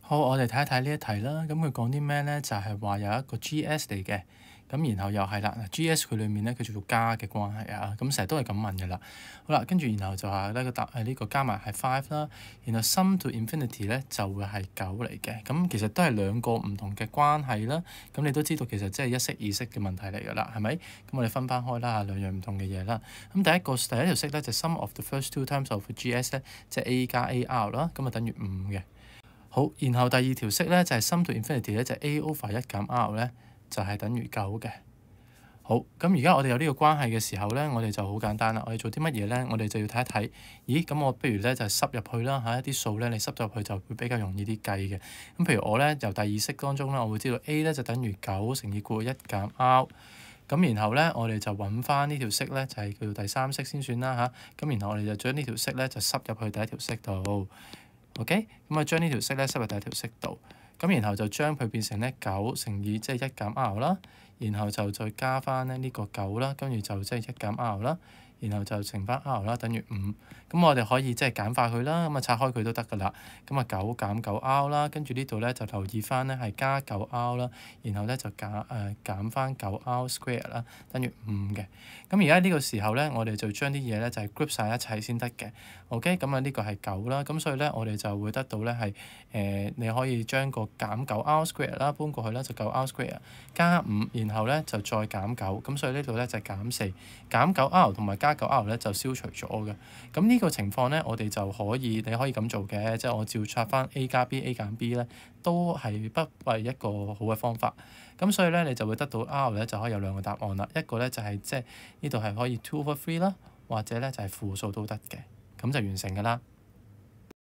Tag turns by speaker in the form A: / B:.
A: 好，我哋睇一睇呢一題啦。咁佢講啲咩咧？就係話有一個 GS 嚟嘅，咁然後又係啦，GS 佢裡面咧佢叫做加嘅關係啊。咁成日都係咁問嘅啦。好啦，跟住然後就話呢個呢個加埋係 5啦，然後 sum to infinity 咧就會係9嚟嘅。咁其實都係兩個唔同嘅關係啦。咁你都知道其實即係一式二式嘅問題嚟㗎啦，係咪？咁我哋分翻開啦，兩樣唔同嘅嘢啦。咁第一條式咧就 sum of the first two terms of GS 咧，即係 A 加 AR 啦，咁啊等於5嘅。好，然後第二條式咧就係 sum to infinity 咧，就係 A over 1減 R 咧，就係等於9嘅。好，咁而家我哋有呢個關係嘅時候咧，我哋就好簡單啦。我哋做啲乜嘢咧？我哋就要睇一睇。咦，咁我不如咧就係塞入去啦嚇，一啲數咧你塞咗入去就會比較容易啲計嘅。咁譬如我咧由第二式當中咧，我會知道 A 咧就等於9乘以括弧1減 R。咁然後咧，我哋就揾翻呢條式咧，就係叫做第三式先算啦嚇。咁然後我哋就將呢條式咧就塞入去第一條式度。OK，咁啊將呢條式咧塞入第一條式度，咁然後就將佢變成咧9乘以即係1減 R 啦，然後就再加翻咧呢個9啦，跟住就即係1減 R 啦，然後就乘翻 R 啦，等於5。咁我哋可以即係簡化佢啦，咁啊拆開佢都得㗎啦。咁啊9減9 R 啦，跟住呢度咧就留意翻咧係加9 R 啦，然後咧就減翻9 R square 啦，等於5嘅。咁而家呢個時候咧，我哋就將啲嘢咧就係 group 晒一齊先得嘅。OK，咁啊呢個係9啦，咁所以咧我哋就會得到咧係你可以將個減9 R square 啦搬過去啦，就9 R square 加5，然後咧就再減9，咁所以呢度咧就係減4，減9 R 同埋加9 R 咧就消除咗嘅。咁呢個情況咧，我哋就你可以咁做嘅，即係我照拆翻 A 加 B、A 減 B 咧，都係不為一個好嘅方法。咁所以咧，你就會得到 R 咧就可以有兩個答案啦。一個咧就係即係呢度係可以2/3啦，或者咧就係負數都得嘅，咁就完成㗎啦。